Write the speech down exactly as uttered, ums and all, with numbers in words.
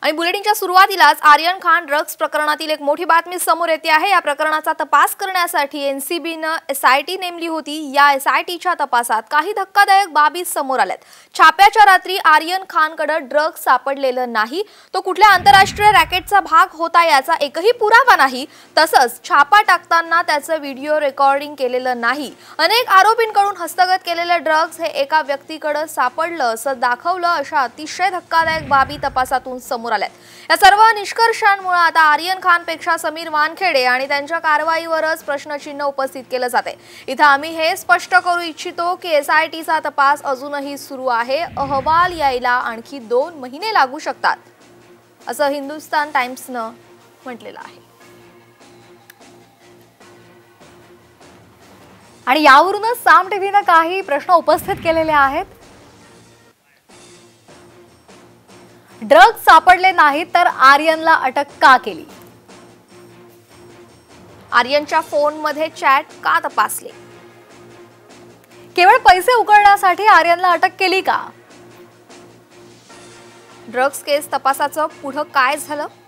आणि बुलेटिनच्या सुरुवातीलाच आर्यन खान ड्रग्ज प्रकरणातील एक मोठी बातमी समोर येते आहे। या प्रकरणाचा तपास करण्यासाठी एनसीबीने एसआयटी नेमली होती। या एसआयटीच्या तपासात काही धक्कादायक बाबी समोर आल्यात। छाप्याच्या रात्री आर्यन खानकडे ड्रग्ज सापडलेलं नाही, तो कुठल्या आंतरराष्ट्रीय रॅकेटचा भाग होता याचा एकही पुरावा नाही। तसंच छापा टाकताना त्याचं व्हिडिओ रेकॉर्डिंग केलेलं नाही। अनेक आरोपींकडून हस्तगत केलेले ड्रग्ज हे एका व्यक्तीकडे सापडलं असं दाखवलं। अशा अतिशय धक्कादायक बाबी तपासातून समोर या सर्व निष्कर्षांमुळे आता आर्यन खान पेक्षा समीर वानखेडे आणि त्यांच्या कारवाईवरच प्रश्नचिन्ह उपस्थित केलं जाते। इथं आम्ही हे स्पष्ट करू इच्छितो की एसआयटीचा तपास अजूनही सुरू आहे। अहवाल यायला आणखी दोन महिने लागू शकतात, असं हिंदुस्तान टाइम्सनं म्हटलेलं आहे। आणि यावरूनच साम टीव्हीने काही प्रश्न उपस्थित केलेले आहेत। ड्रग्ज सापडले नाही तर आर्यनला अटक का केली? आर्यनच्या फोनमध्ये चॅट का तपासले? केवळ पैसे उकळण्यासाठी आर्यनला अटक केली का? ड्रग्ज केस तपासाचं पुढे काय झालं?